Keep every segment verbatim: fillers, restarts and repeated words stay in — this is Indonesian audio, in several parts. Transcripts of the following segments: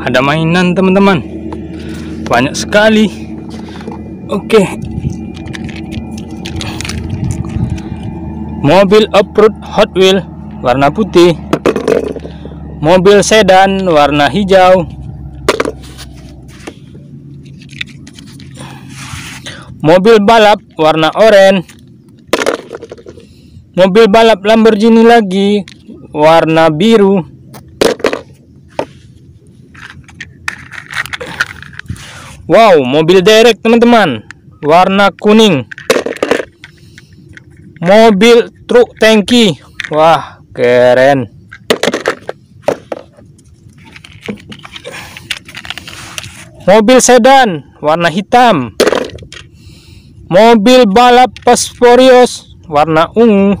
ada mainan teman-teman, banyak sekali. Oke, mobil off-road Hot Wheels warna putih, mobil sedan warna hijau, mobil balap warna oranye, mobil balap Lamborghini lagi warna biru, wow, mobil derek teman-teman warna kuning, mobil truk tangki, wah keren, mobil sedan warna hitam, mobil balap Fast-Furious warna ungu,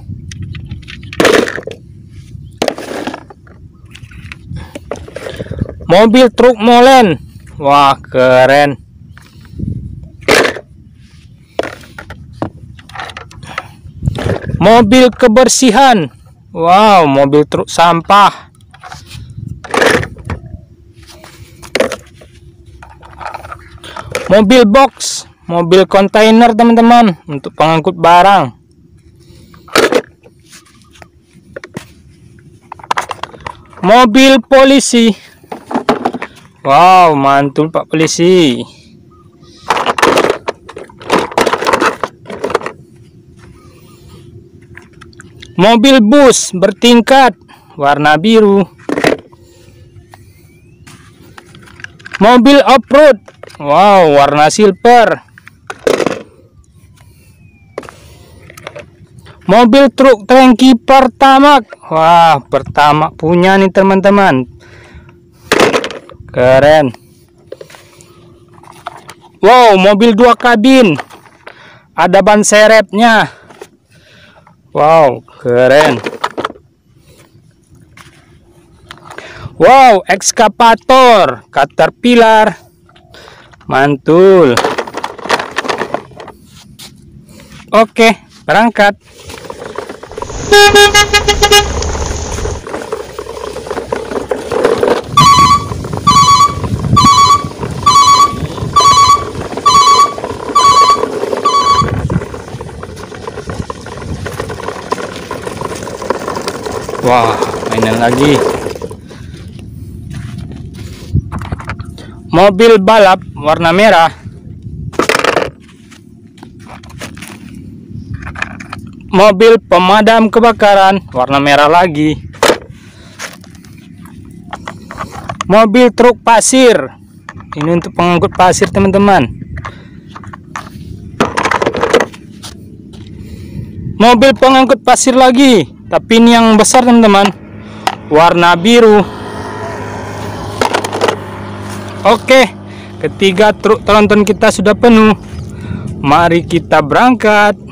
mobil truk molen, wah keren, mobil kebersihan, wow, mobil truk sampah, mobil box, mobil kontainer teman-teman untuk pengangkut barang, mobil polisi, wow, mantul Pak Polisi, mobil bus bertingkat warna biru, mobil off-road, wow, warna silver, mobil truk tangki Pertamax, wah, Pertamax punya nih teman-teman, keren, wow, mobil dua kabin, ada ban serepnya, wow, keren, wow, ekskavator Caterpillar, mantul. Oke, berangkat. Wah, mainan lagi. Mobil balap warna merah, mobil pemadam kebakaran warna merah lagi, mobil truk pasir, ini untuk pengangkut pasir teman-teman, mobil pengangkut pasir lagi, tapi ini yang besar teman-teman, warna biru. Oke, ketiga truk tronton kita sudah penuh, mari kita berangkat.